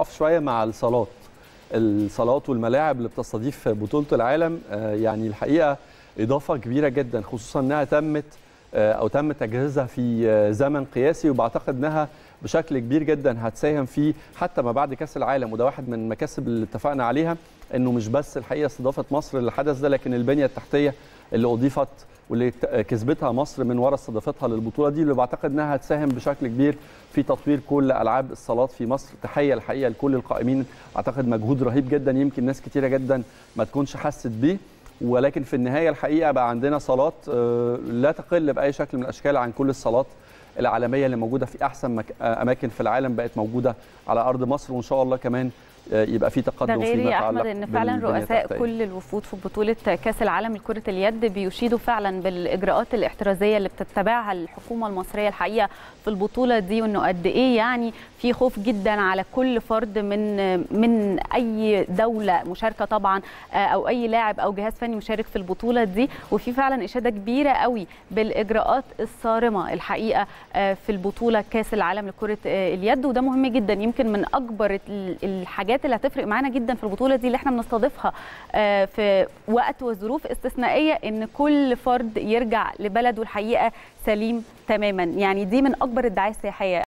اقف شويه مع الصالات والملاعب اللي بتستضيف بطوله العالم. يعني الحقيقه اضافه كبيره جدا، خصوصا انها تم تجهيزها في زمن قياسي، وبعتقد انها بشكل كبير جدا هتساهم فيه حتى ما بعد كاس العالم. وده واحد من المكاسب اللي اتفقنا عليها، انه مش بس الحقيقه استضافه مصر للحدث ده، لكن البنيه التحتيه اللي اضيفت واللي كسبتها مصر من وراء استضافتها للبطوله دي، اللي بعتقد انها هتساهم بشكل كبير في تطوير كل العاب الصالات في مصر. تحيه الحقيقه لكل القائمين، اعتقد مجهود رهيب جدا يمكن ناس كتيره جدا ما تكونش حست بيه، ولكن في النهايه الحقيقه بقى عندنا صالات لا تقل باي شكل من الاشكال عن كل الصالات العالميه اللي موجوده في احسن اماكن في العالم، بقت موجوده على ارض مصر، وان شاء الله كمان يبقى في تقدم فيما يتعلق. ده غير يا احمد ان فعلا رؤساء كل الوفود في بطوله كاس العالم لكره اليد بيشيدوا فعلا بالاجراءات الاحترازيه اللي بتتبعها الحكومه المصريه الحقيقه في البطوله دي، وانه قد ايه يعني في خوف جدا على كل فرد من اي دوله مشاركه طبعا، او اي لاعب او جهاز فني مشارك في البطوله دي، وفي فعلا اشاده كبيره قوي بالاجراءات الصارمه الحقيقه في البطوله كاس العالم لكره اليد. وده مهم جدا، يمكن من اكبر الحاجات اللي هتفرق معانا جدا في البطوله دي اللي احنا بنستضيفها في وقت وظروف استثنائيه، ان كل فرد يرجع لبلده الحقيقه سليم تماما. يعني دي من اكبر الدعايه السياحيه.